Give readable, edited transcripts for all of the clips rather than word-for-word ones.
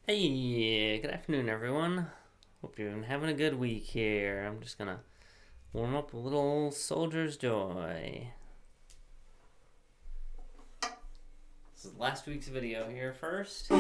Hey, good afternoon, everyone. Hope you're having a good week here. I'm just gonna warm up a little Soldier's Joy. This is last week's video here first.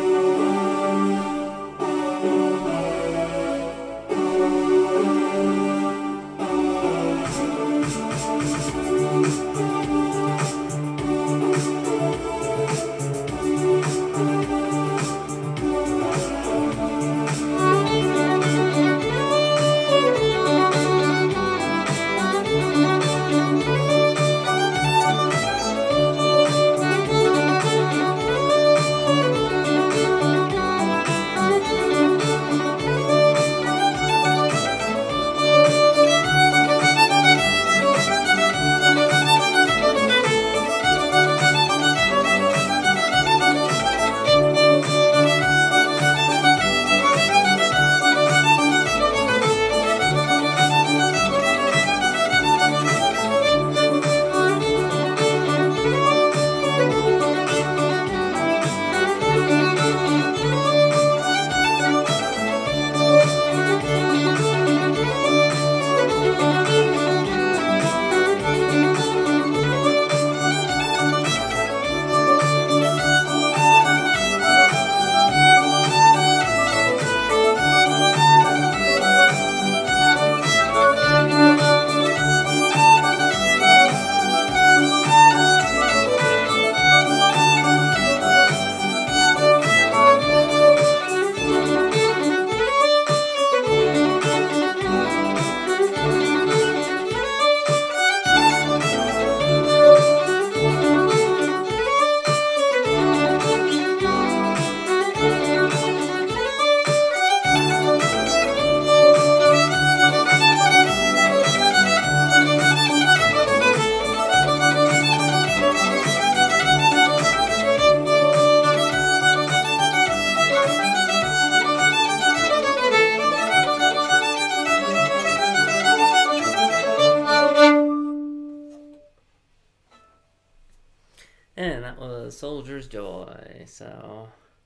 And that was Soldier's Joy. So,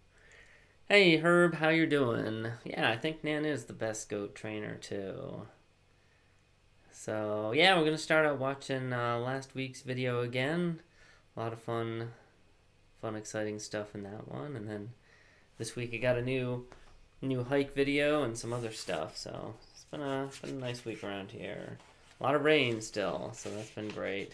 hey Herb, how you doing? Yeah, I think Nan is the best goat trainer too. So yeah, we're gonna start out watching last week's video again. A lot of fun, exciting stuff in that one. And then this week I got a new hike video and some other stuff. So it's been a nice week around here. A lot of rain still, so that's been great.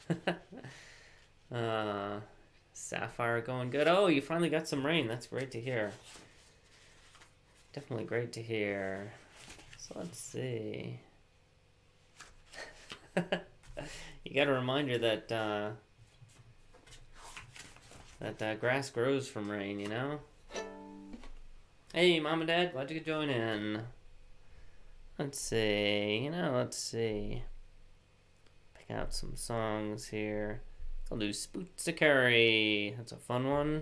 Sapphire going good. Oh, you finally got some rain. That's great to hear. Definitely great to hear. So let's see. You got a reminder that grass grows from rain, you know? Hey, Mom and Dad, glad you could join in. Let's see, let's see. Pick out some songs here. I'll do Spootsikary. That's a fun one.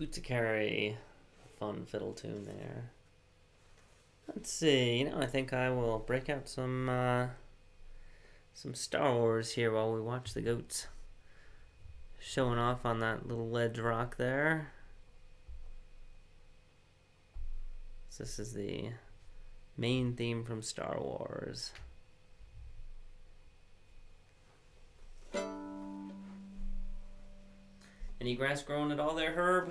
Butakari. Fun fiddle tune there. Let's see, I think I will break out some Star Wars here while we watch the goats showing off on that little ledge rock there. So this is the main theme from Star Wars. Any grass growing at all there, Herb?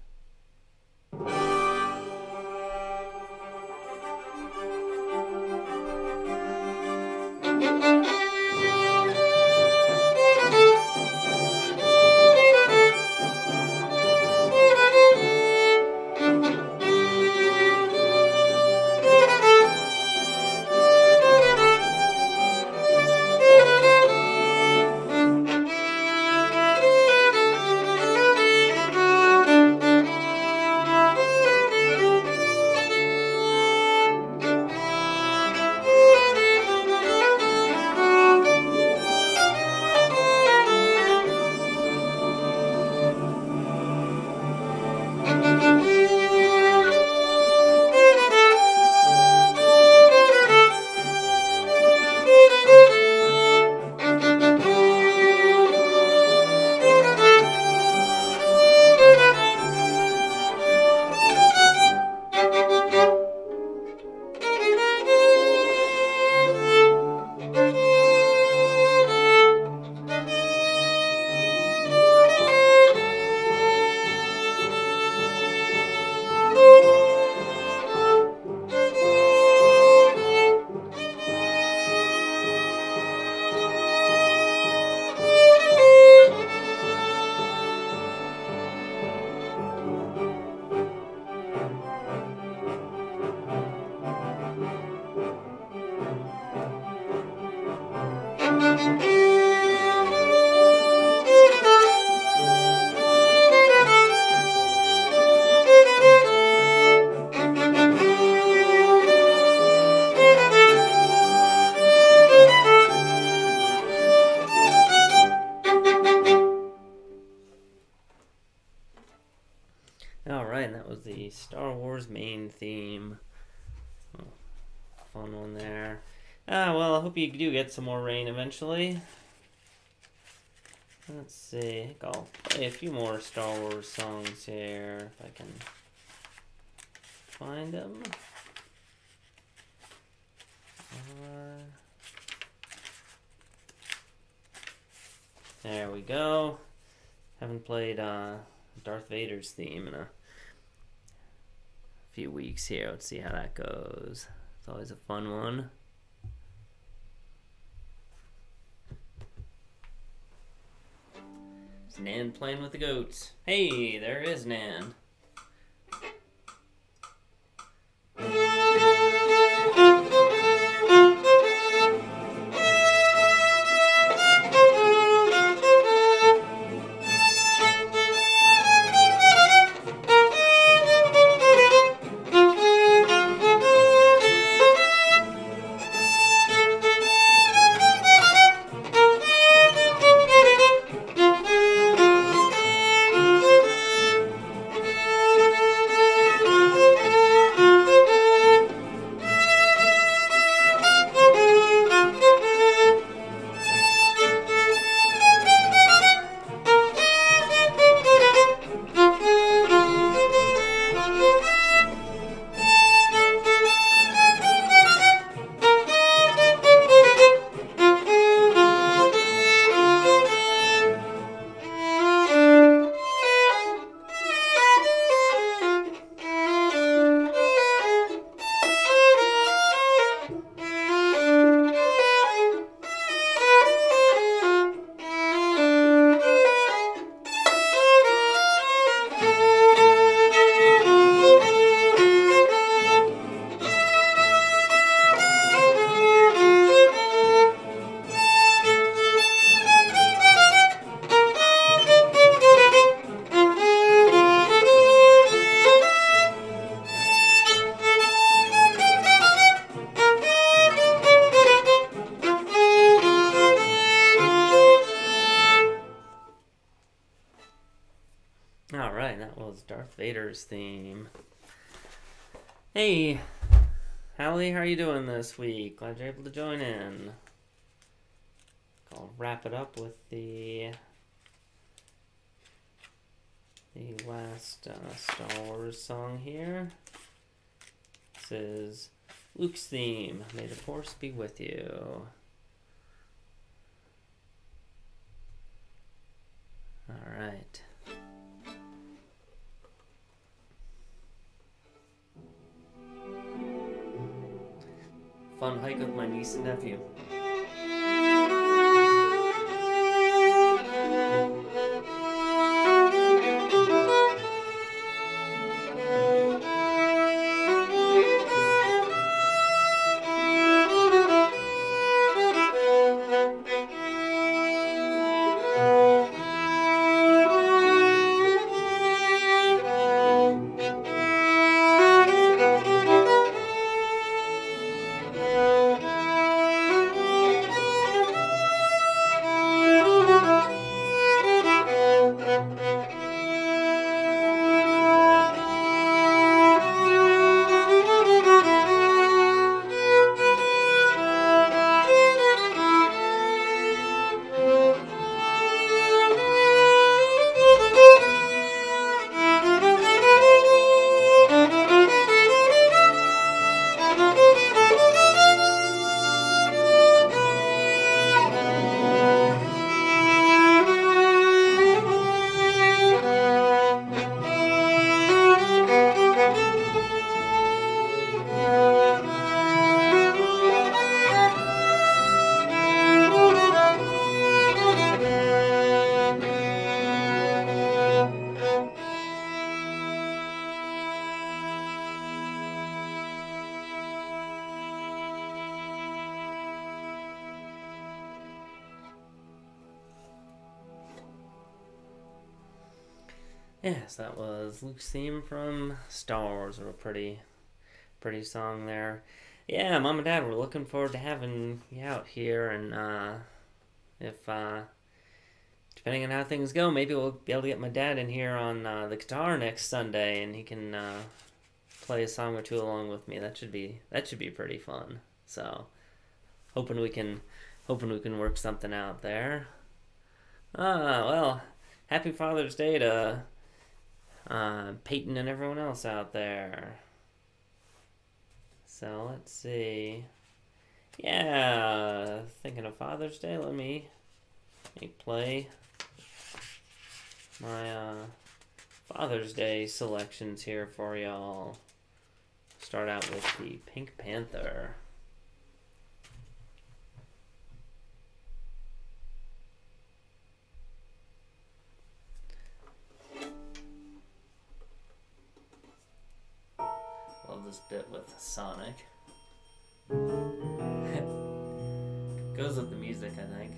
Alright, that was the Star Wars main theme. Oh, fun one there. Well, I hope you do get some more rain eventually. Let's see, I think I'll play a few more Star Wars songs here, if I can find them. There we go. Haven't played Darth Vader's theme in a few weeks here. Let's see how that goes. It's always a fun one. It's Nan playing with the goats. Hey, there is Nan. Raiders theme. Hey, Hallie, how are you doing this week? Glad you're able to join in. I'll wrap it up with the last Star Wars song here. This is Luke's theme. May the Force be with you. All right. Fun hike with my niece and nephew. Yes, that was Luke's theme from Star Wars. A pretty song there. Yeah, Mom and Dad, we're looking forward to having you out here, and if depending on how things go, maybe we'll be able to get my dad in here on the guitar next Sunday, and he can play a song or two along with me. That should be pretty fun. So, hoping we can work something out there. Well, happy Father's Day to Peyton and everyone else out there. So let's see. Yeah, thinking of Father's Day. Let me play my Father's Day selections here for y'all. Start out with the Pink Panther. Love this bit with Sonic. Goes with the music, I think.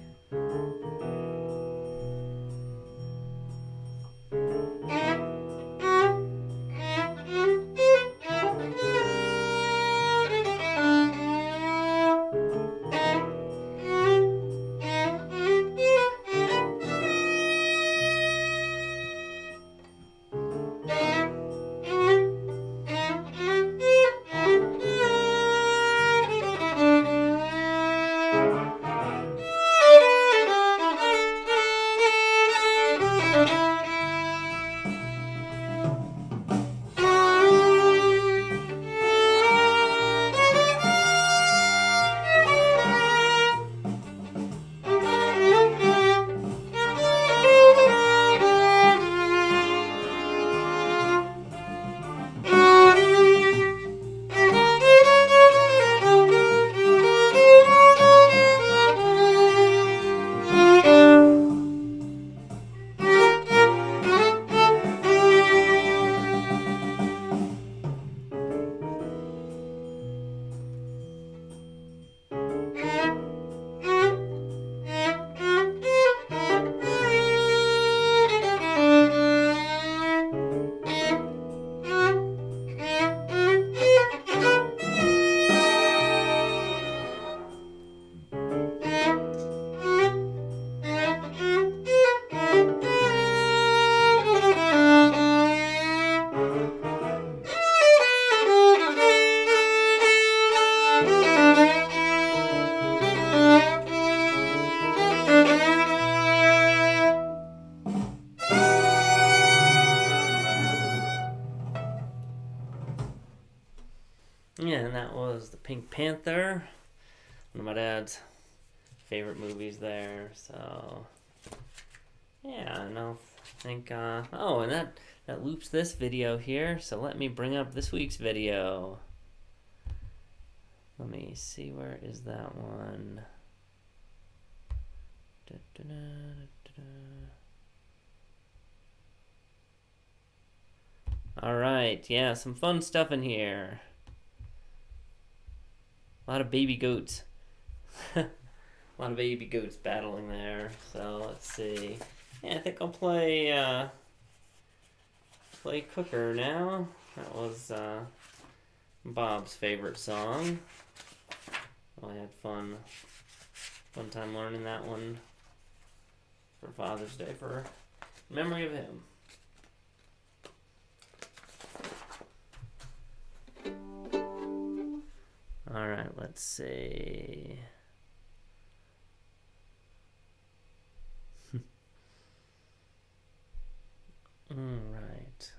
Yeah, and that was the Pink Panther, one of my dad's favorite movies there. So yeah, and I think oh, and that loops this video here. So let me bring up this week's video. Let me see, where is that one? Alright, yeah, some fun stuff in here. A lot of baby goats. A lot of baby goats battling there. So let's see. Yeah, I think I'll play Cooker now. That was Bob's favorite song. I had fun time learning that one for Father's Day, for memory of him. Alright, let's see. Alright.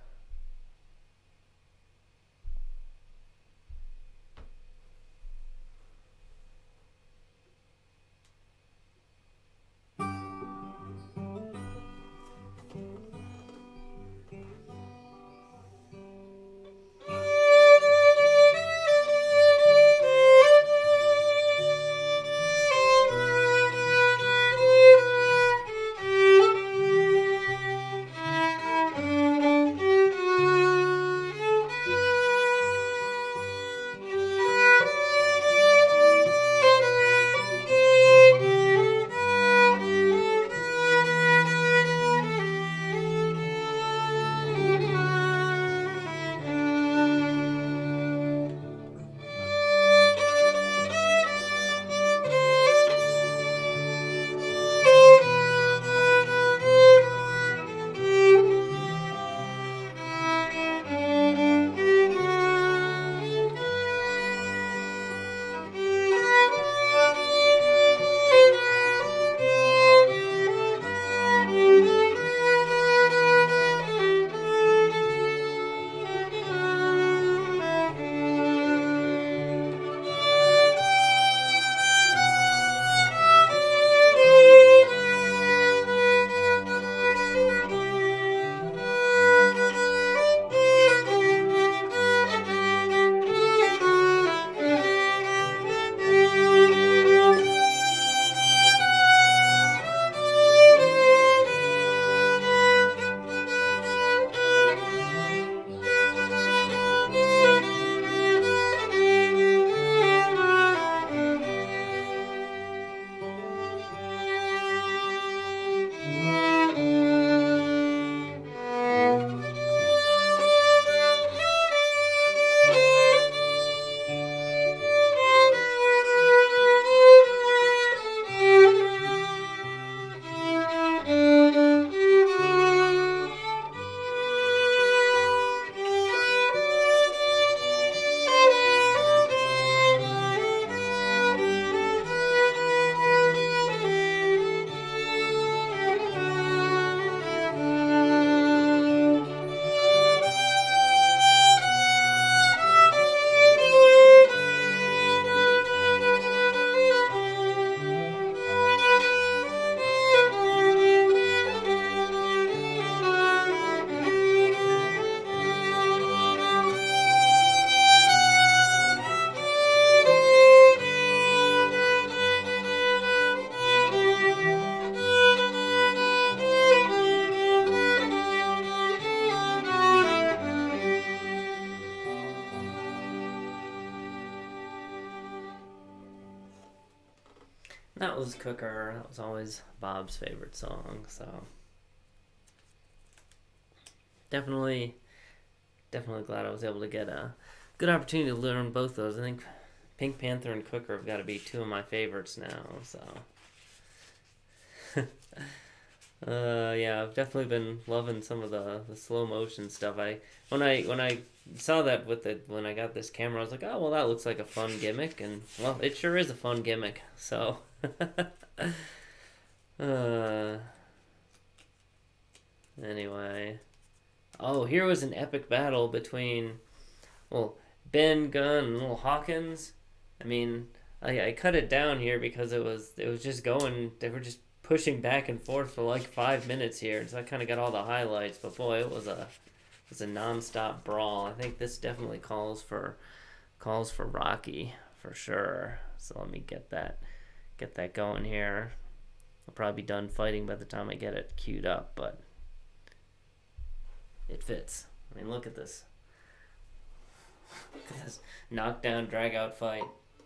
That was Cooker. That was always Bob's favorite song. So definitely glad I was able to get a good opportunity to learn both those. I think Pink Panther and Cooker have got to be two of my favorites now. So yeah, I've definitely been loving some of the slow motion stuff. When I saw that when I got this camera, I was like, oh well, that looks like a fun gimmick, and well, it sure is a fun gimmick. So anyway, oh, here was an epic battle between, well, Ben Gunn and little Hawkins. I mean, I cut it down here because it was just going. They were just pushing back and forth for like 5 minutes here, so I kind of got all the highlights. But boy, it was a nonstop brawl. I think this definitely calls for Rocky for sure. So let me get that going here. I'll probably be done fighting by the time I get it queued up, but it fits. I mean, look at this. Look at this knockdown, drag out fight.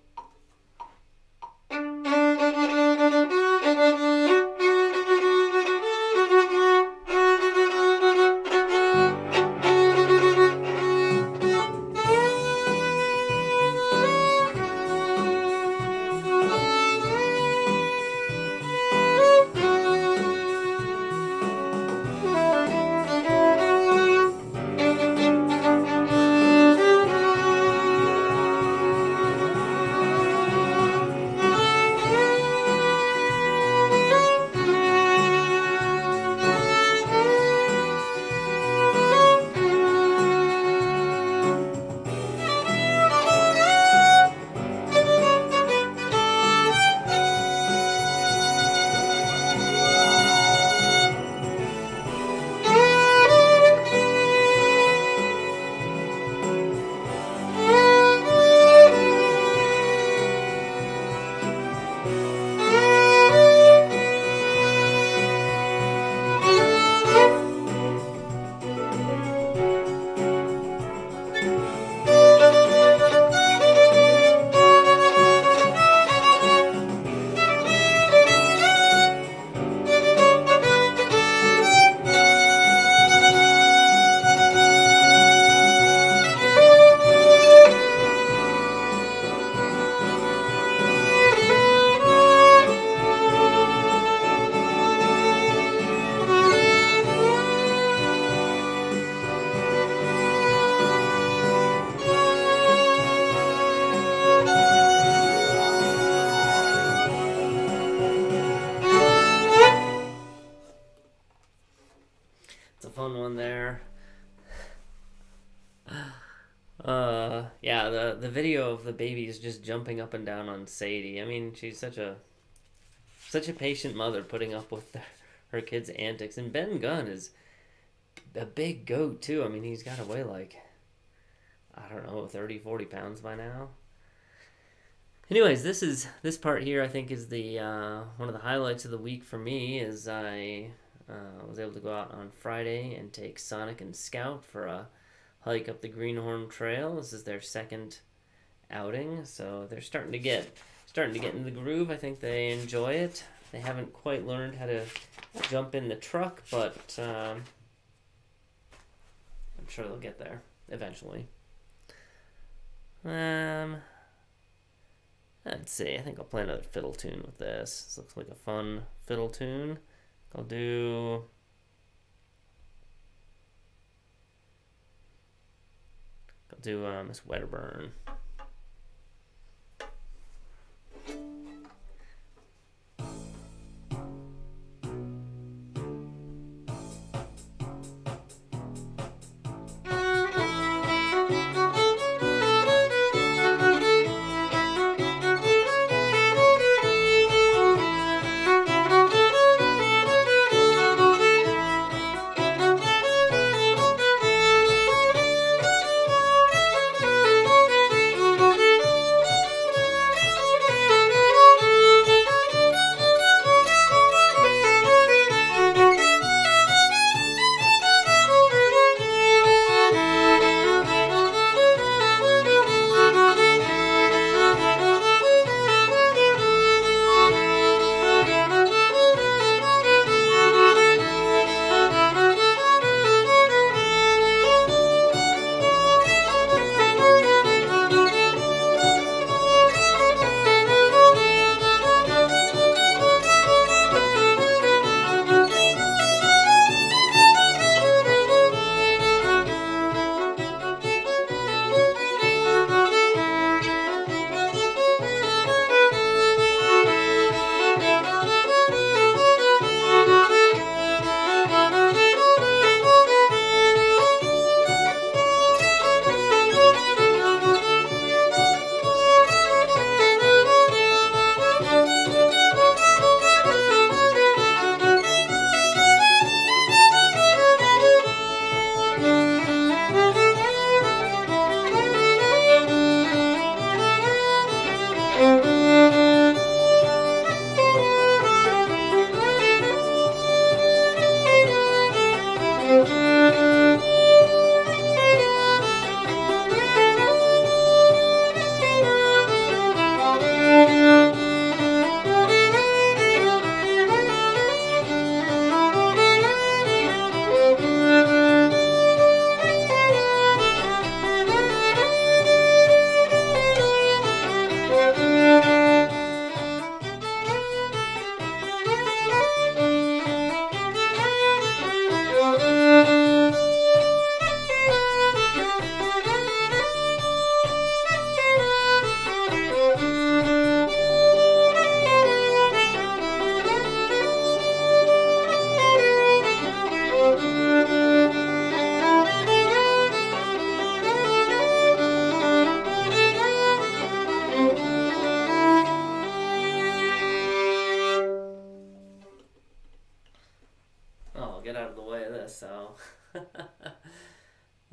Fun one there. Yeah, the video of the babies just jumping up and down on Sadie. I mean, she's such a patient mother putting up with her kids' antics. And Ben Gunn is a big goat too. I mean, he's got to weigh like, I don't know, 30, 40 pounds by now. Anyways, this part here I think is the one of the highlights of the week for me. Is I was able to go out on Friday and take Sonic and Scout for a hike up the Greenhorn Trail. This is their second outing, so they're starting to get into the groove. I think they enjoy it. They haven't quite learned how to jump in the truck, but I'm sure they'll get there eventually. Let's see. I think I'll play another fiddle tune with this. This looks like a fun fiddle tune. I'll do Miss Wedderburn.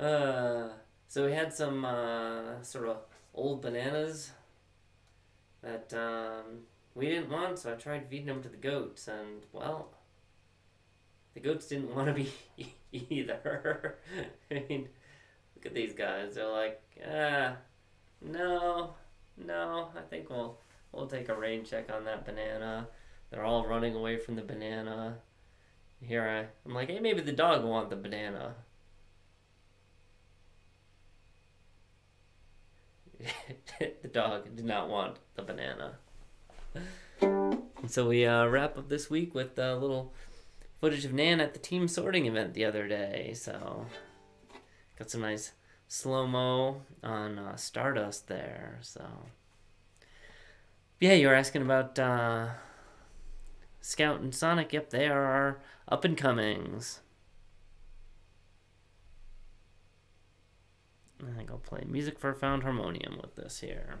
So we had some sort of old bananas that we didn't want, so I tried feeding them to the goats, and well, the goats didn't want to be either. I mean, look at these guys. They're like, no, I think we'll take a rain check on that banana. They're all running away from the banana. Here I'm like, hey, maybe the dog will want the banana. The dog did not want the banana. And so we wrap up this week with a little footage of Nan at the team sorting event the other day. So got some nice slow-mo on Stardust there. So yeah, you were asking about Scout and Sonic. Yep, they are our up-and-comings. I think I'll play Music for a Found Harmonium with this here.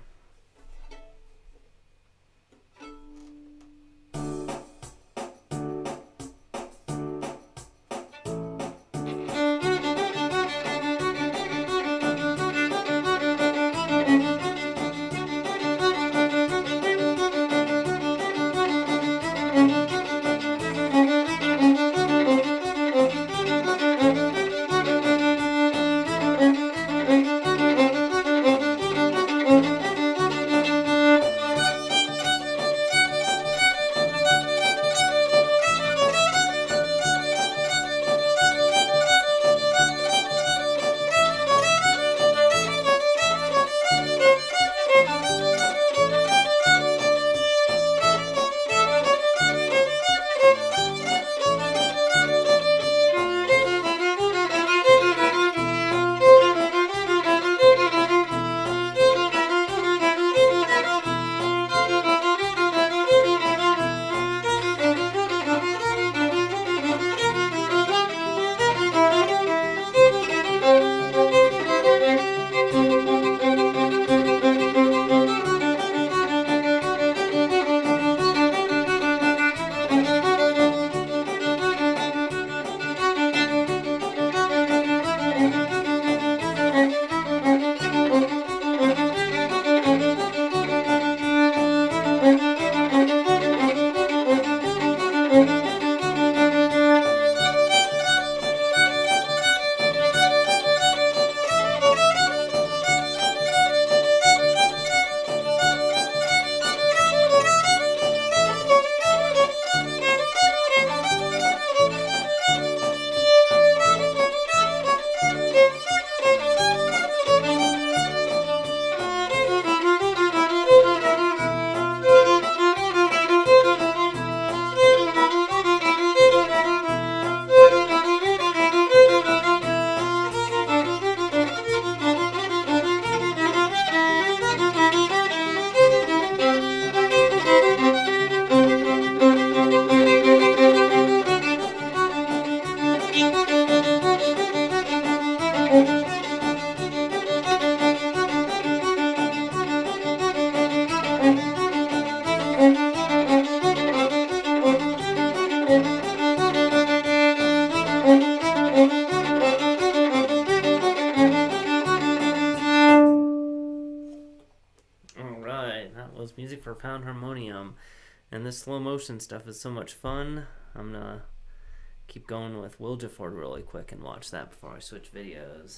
Music for a Found Harmonium. And this slow motion stuff is so much fun. I'm gonna keep going with Wilgeford really quick and watch that before I switch videos.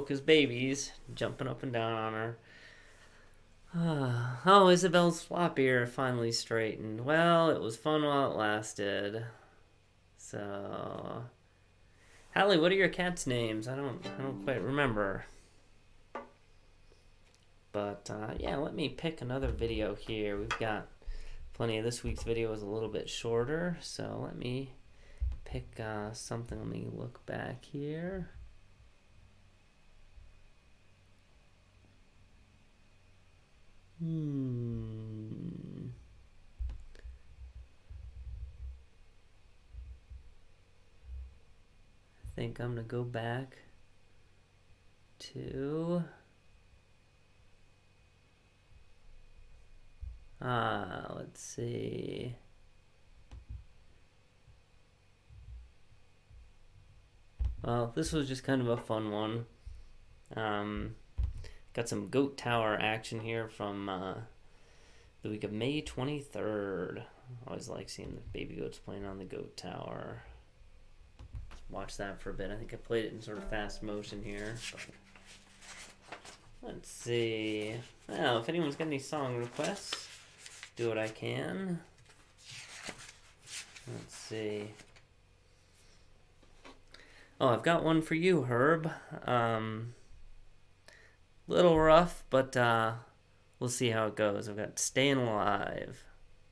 Mocha's babies, jumping up and down on her. Oh, Isabel's flop ear finally straightened. Well, it was fun while it lasted. So, Hallie, what are your cats' names? I don't quite remember. But yeah, let me pick another video here. We've got plenty of this week's video is a little bit shorter, so let me pick something. Let me look back here. I think I'm gonna go back to let's see. Well, this was just kind of a fun one. Got some Goat Tower action here from the week of May 23rd. Always like seeing the baby goats playing on the Goat Tower. Watch that for a bit. I think I played it in sort of fast motion here. But let's see. Well, if anyone's got any song requests, do what I can. Let's see. Oh, I've got one for you, Herb. Little rough, but we'll see how it goes. I've got Staying Alive.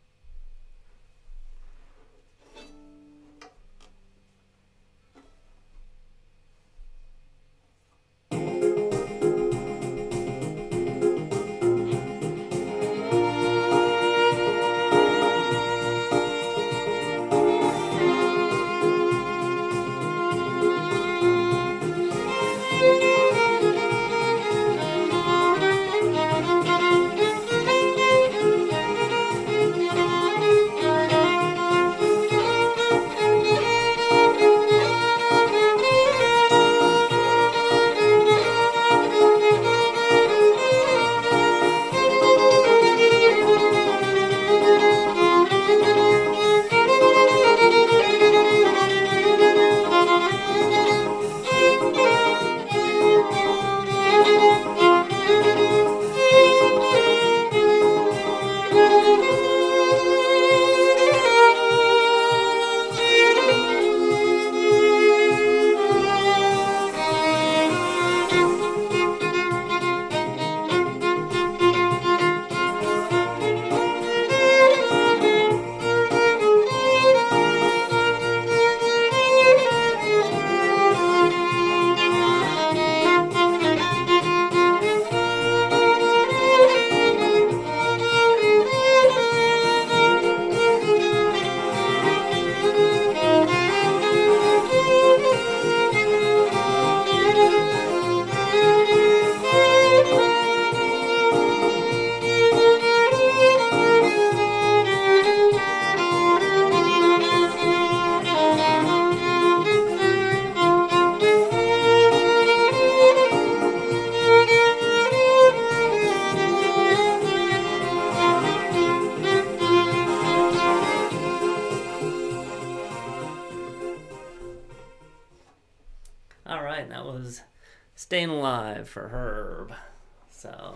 Alright, that was Staying Alive for Herb. So,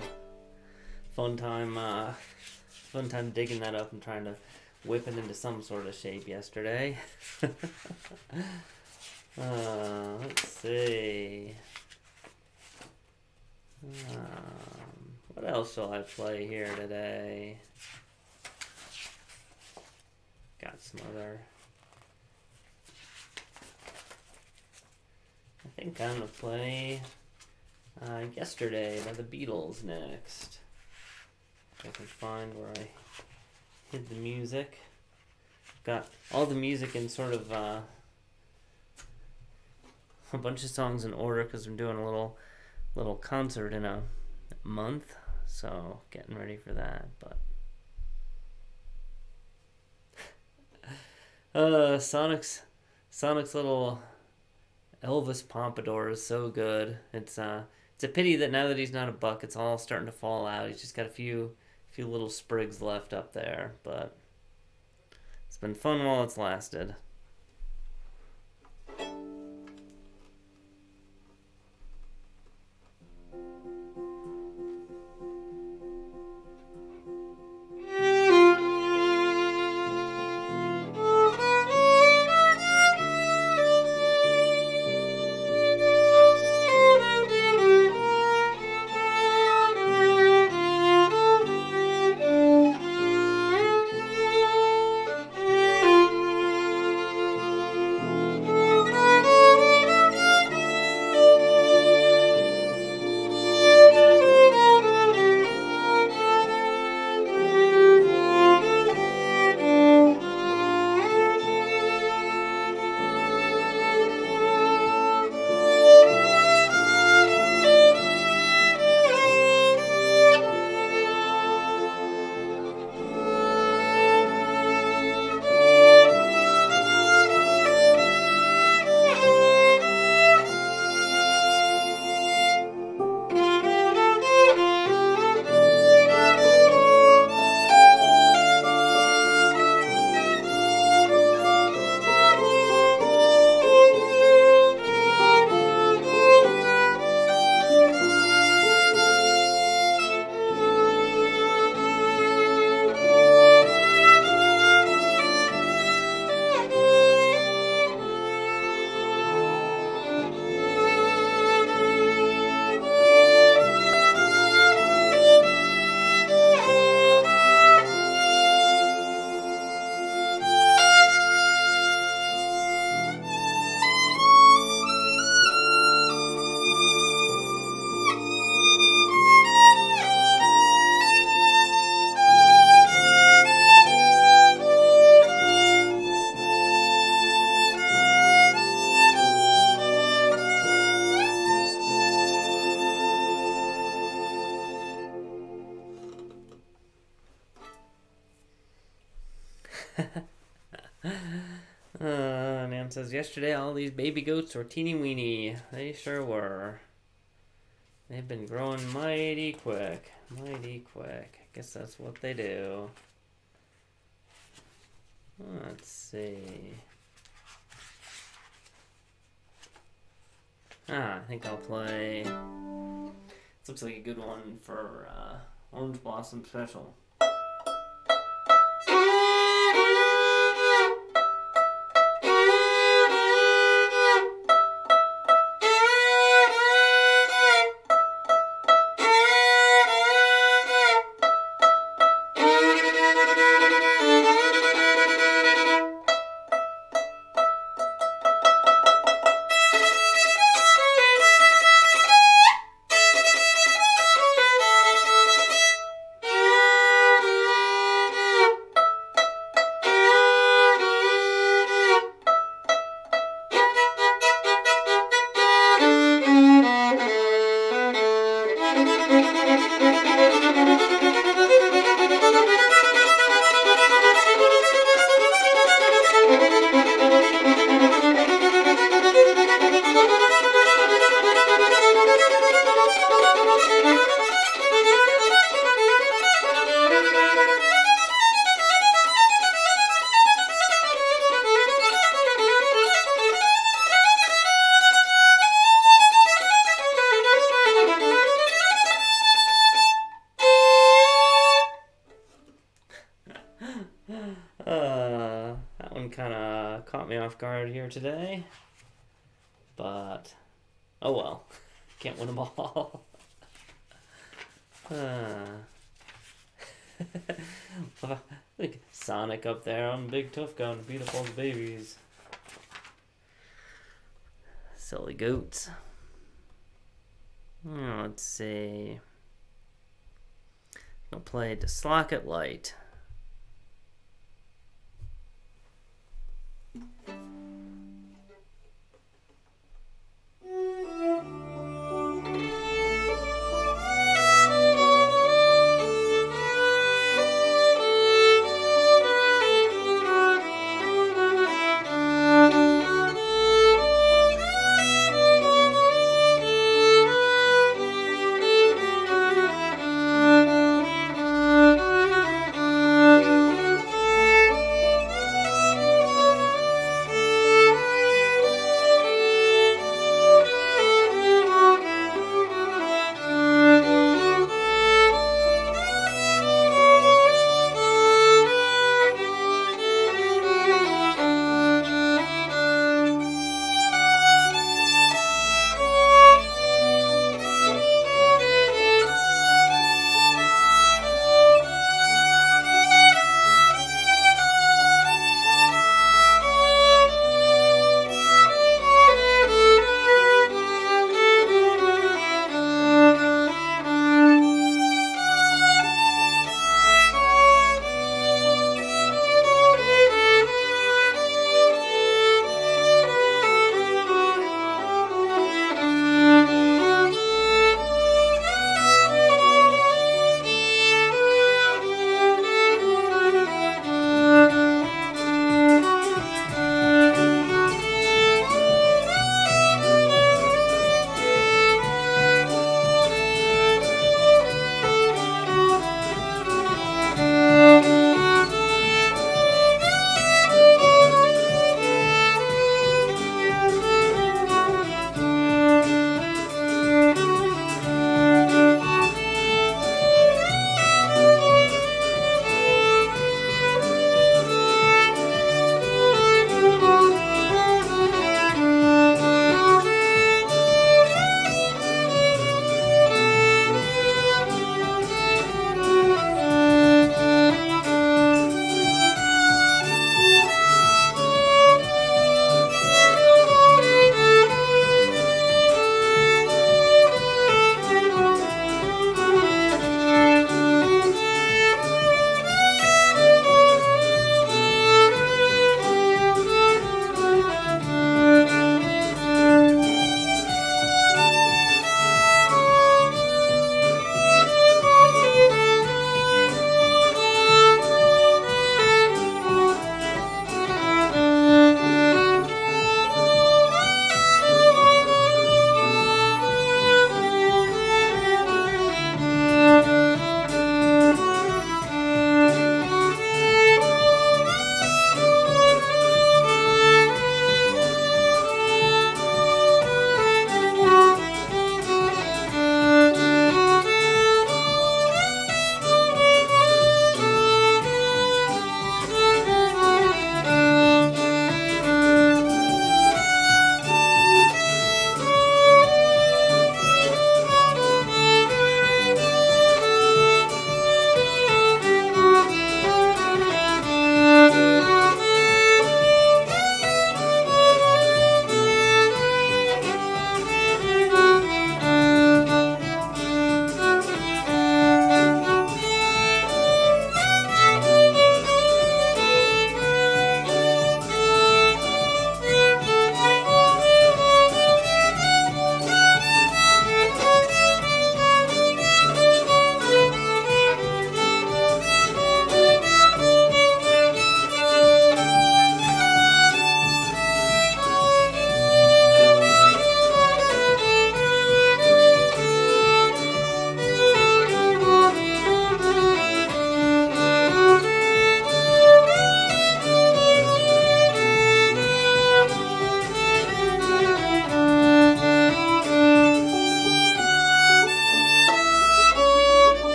fun time digging that up and trying to whip it into some sort of shape yesterday. Let's see. What else shall I play here today? Got some other... I think I'm gonna play Yesterday by the Beatles next. If I can find where I hid the music. Got all the music in sort of a bunch of songs in order because I'm doing a little concert in a month, so getting ready for that. But Sonic's little Elvis Pompadour is so good. It's a pity that now that he's not a buck, it's all starting to fall out. He's just got a few little sprigs left up there, but it's been fun while it's lasted. Man says, yesterday all these baby goats were teeny weeny. They sure were. They've been growing mighty quick. Mighty quick. I guess that's what they do. Let's see. I think I'll play... This looks like a good one for Orange Blossom Special. That one kind of caught me off guard here today, but oh well, can't win them all. Look, Sonic up there on Big Tough Gun to beat up all the babies. Silly goats. Let's see. I'll play To Slock It Light.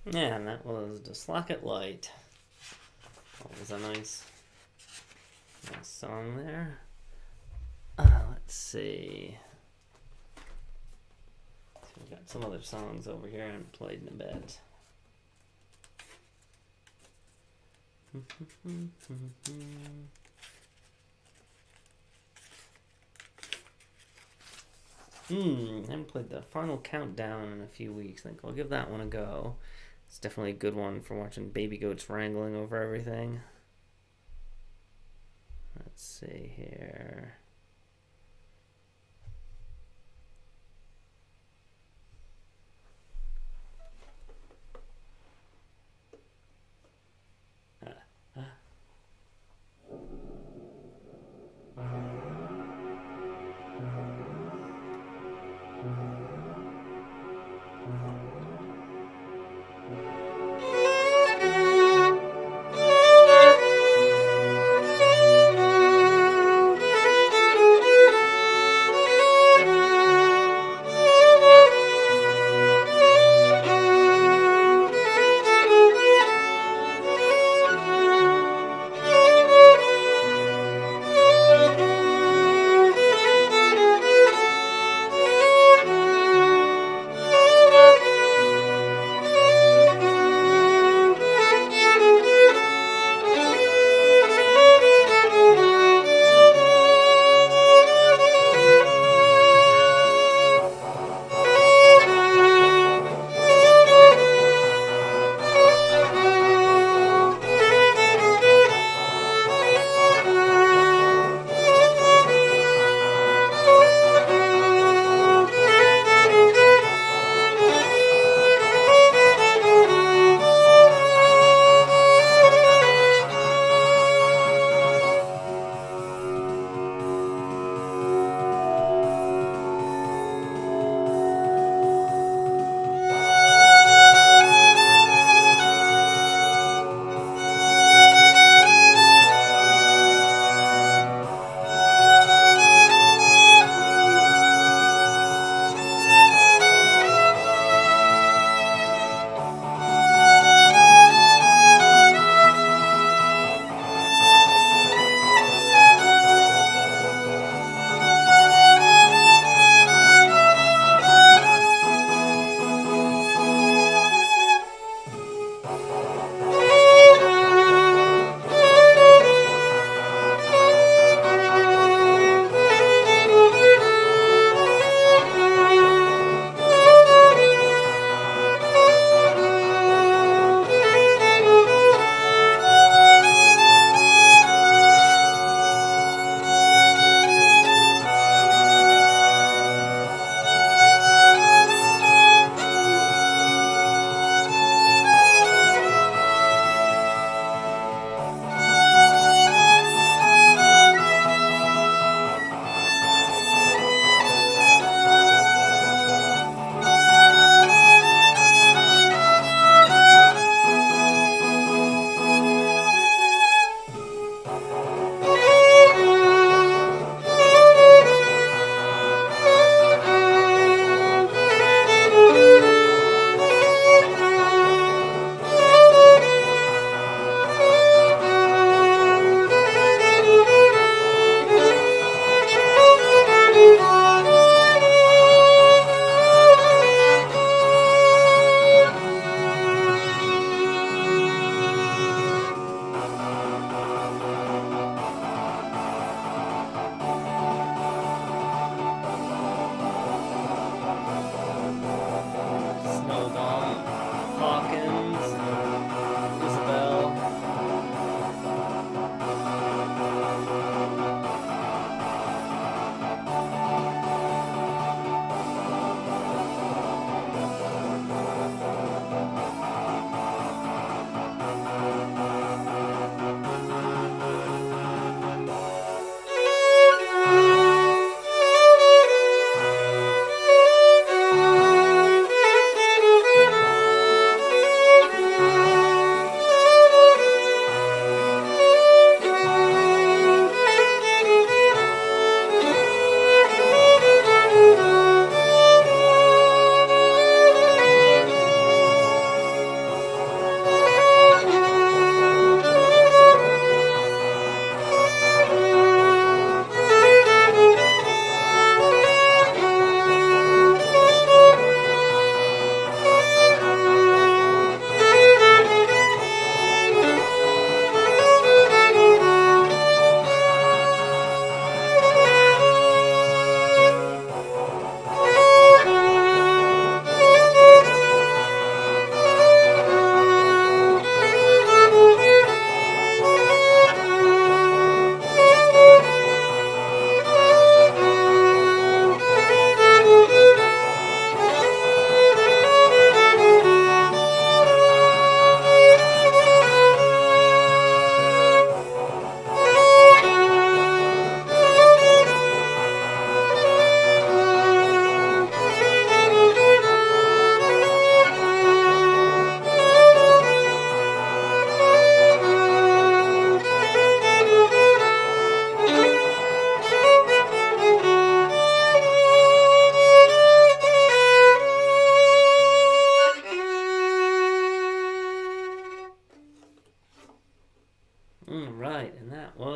Yeah, and that was Just Like It Light. That was a nice song there. Let's see. So we've got some other songs over here I haven't played in a bit. I haven't played the Final Countdown in a few weeks. I think I'll give that one a go. It's definitely a good one for watching baby goats wrangling over everything. Let's see here.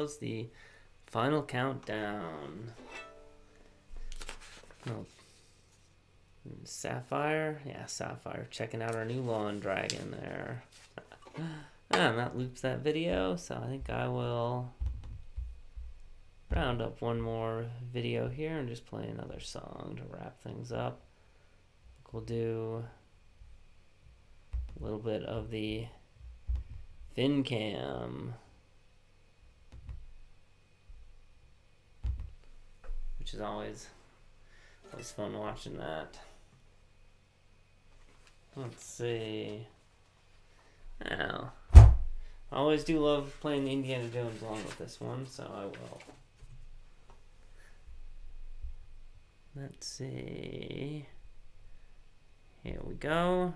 videos, the final countdown. Oh, Sapphire? Yeah, Sapphire. Checking out our new lawn dragon there. And that loops that video, so I think I will round up one more video here and just play another song to wrap things up. We'll do a little bit of the FinCam, which is always fun watching that. Let's see. Now, I always do love playing the Indiana Jones along with this one, so I will. Let's see. Here we go.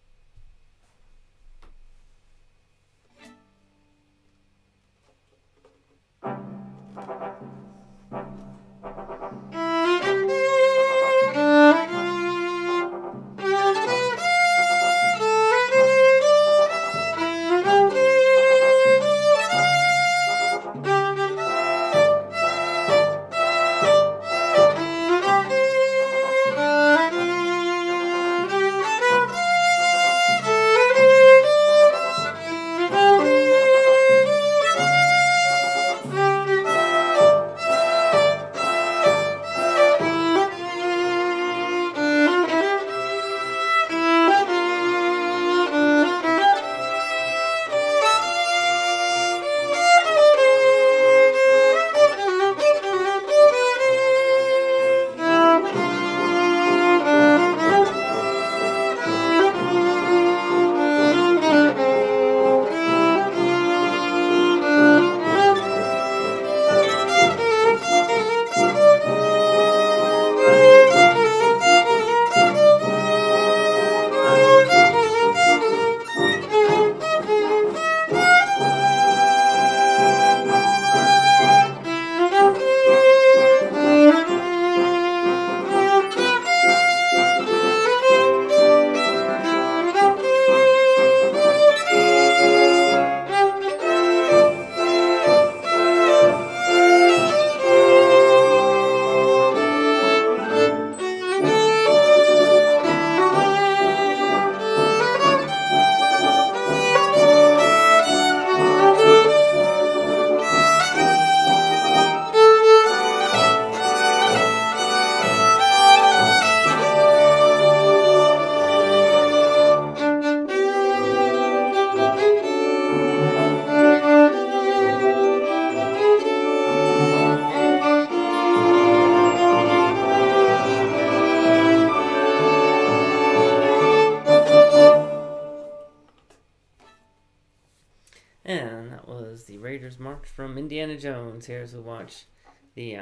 And that was the Raiders March from Indiana Jones. Here as we watch the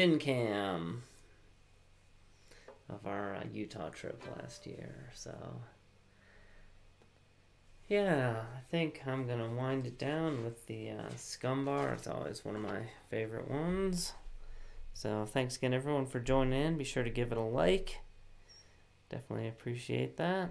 FinCam of our Utah trip last year. So, yeah, I think I'm going to wind it down with the Scum Bar. It's always one of my favorite ones. So, thanks again, everyone, for joining in. Be sure to give it a like. Definitely appreciate that.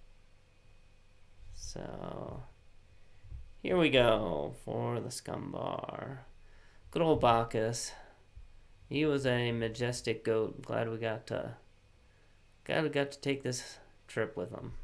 So, here we go for the Scum Bar. Good old Bacchus. He was a majestic goat. Glad we got to take this trip with him.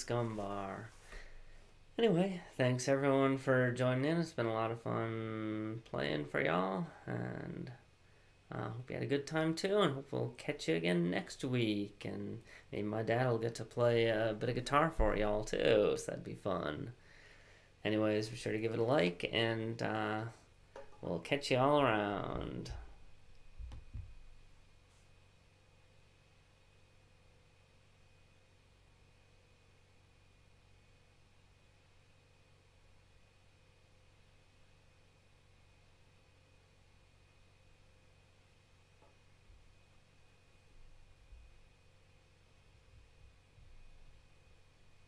Scum Bar. Anyway, thanks everyone for joining in. It's been a lot of fun playing for y'all, and hope you had a good time too, and hope we'll catch you again next week, and maybe my dad will get to play a bit of guitar for y'all too, so that'd be fun. Anyways, be sure to give it a like, and we'll catch you all around.